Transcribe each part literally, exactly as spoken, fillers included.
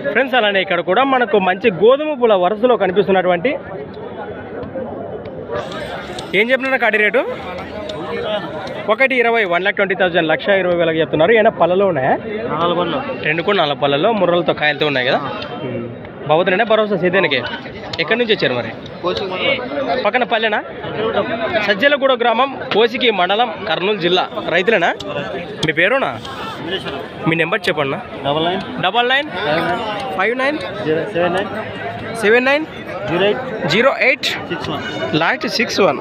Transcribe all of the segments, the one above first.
Friends అలానే ఇక్కడ కూడా మనకు మంచి గోధుమ పూల వరుసలో కనిపిస్తున్నటువంటి ఏం చెప్పినా కాడి రేటు ఒకటి ఇరవై వన్ లాక్ ట్వంటీ థౌసండ్ లక్ష ఇరవై వేలకు చెప్తున్నారు. ఏమైనా పళ్ళలో ఉన్నాయా? రెండు కూడా నాలుగు పళ్ళలో ముర్రలతో కాయలతో ఉన్నాయి కదా. బాబుతున్నా భరోసా సేదేనికి ఎక్కడి నుంచి వచ్చారు మరి? పక్కన పల్లెనా? సజ్జలగూడ గ్రామం, కోసికి మండలం, కర్నూలు జిల్లా. రైతులేనా? మీ పేరునా? మీ నెంబర్ చెప్పండి. Double nine double nine five nine seven nine seven nine zero eight zero eight six one last six one.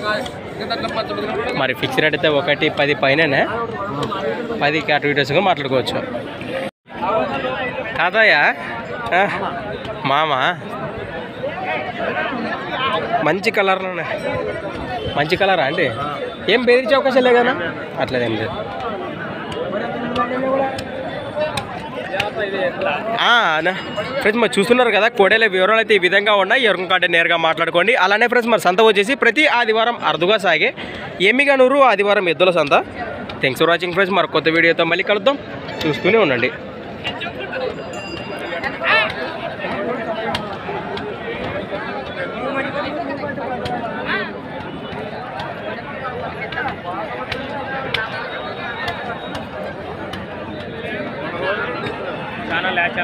మరి ఫిక్స్ రేట్ అయితే ఒకటి పది పైననే, పదికి అటు ఇటుగా మాట్లాడుకోవచ్చు. కాదయ్య మామ మంచి కలర్లోనే, మంచి కలరా అండి? ఏం బెదిరించే అవకాశం లేదు కదా? అట్లేదేం లేదు. ఫ్రెండ్స్ మరి చూస్తున్నారు కదా, కోడేల వివరాలు అయితే ఈ విధంగా ఉన్నాయి. ఎవరికి కంటే నేరుగా మాట్లాడుకోండి. అలానే ఫ్రెండ్స్ మరి సంత వచ్చేసి ప్రతి ఆదివారం అరుదుగా సాగే ఎమ్మిగనూరు ఆదివారం ఎద్దుల సంత. Thanks for watching friends. మరి కొత్త వీడియోతో మళ్ళీ కలుద్దాం, చూస్తూనే ఉండండి.